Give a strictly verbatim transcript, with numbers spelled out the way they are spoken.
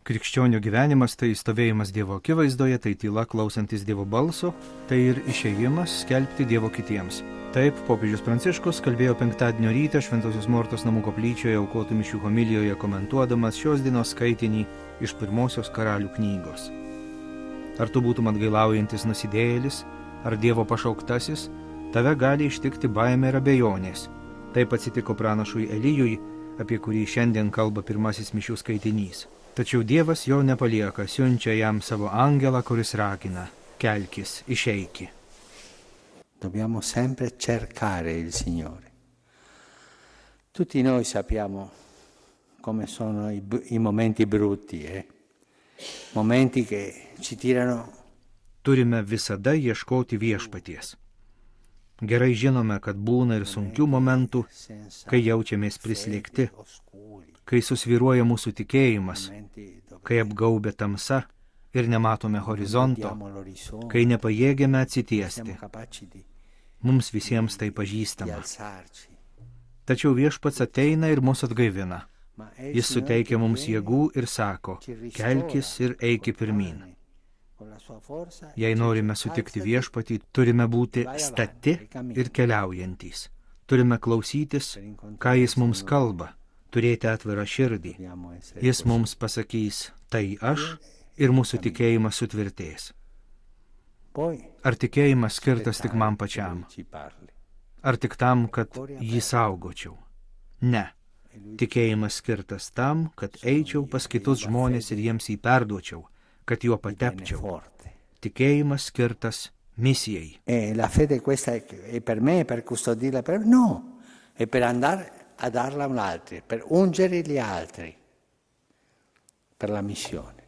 Krikščionio gyvenimas tai stovėjimas Dievo akivaizdoje, tai tyla klausantis Dievo balso, tai ir išėjimas skelbti Dievo kitiems. Taip, popiežius Pranciškus kalbėjo penktadienio rytą Šventosios Mortos namų koplyčioje aukotų mišių homilijoje, komentuodamas šios dienos skaitinį iš pirmosios karalių knygos. Ar tu būtum atgailaujantis nusidėjėlis, ar Dievo pašauktasis, tave gali ištikti baimė ir abejonės. Taip atsitiko pranašui Elijui, apie kurį šiandien kalba pirmasis mišių skaitinys. Tačiau Dievas jo nepalieka, siunčia jam savo angelą, kuris ragina: kelkis, išeiki. Dobbiamo sempre cercare il Signore. Tutti noi sappiamo come sono i, i momenti brutti, eh? Momenti che ci tirano. Turime visada ieškoti viešpaties. Gerai žinome, kad būna ir sunkių momentų, kai jaučiamės prislėgti, kai susvyruoja mūsų tikėjimas, kai apgaubia tamsa ir nematome horizonto, kai nepajėgiame atsitiesti. Mums visiems tai pažįstama. Tačiau viešpats ateina ir mus atgaivina. Jis suteikia mums jėgų ir sako: kelkis ir eiki pirmyn. Jei norime sutikti viešpatį, turime būti stati ir keliaujantys. Turime klausytis, ką jis mums kalba, turėti atvirą širdį. Jis mums pasakys: tai aš, ir mūsų tikėjimas sutvirtės. Ar tikėjimas skirtas tik man pačiam? Ar tik tam, kad jį saugočiau? Ne. Tikėjimas skirtas tam, kad eičiau pas kitus žmonės ir jiems jį perduočiau, kad juo patepčiau. Tikėjimas skirtas misijai. E la fede questa è per me, per custodirla, per no, è per andare a darla a un altro, per ungere gli altri, per la missione.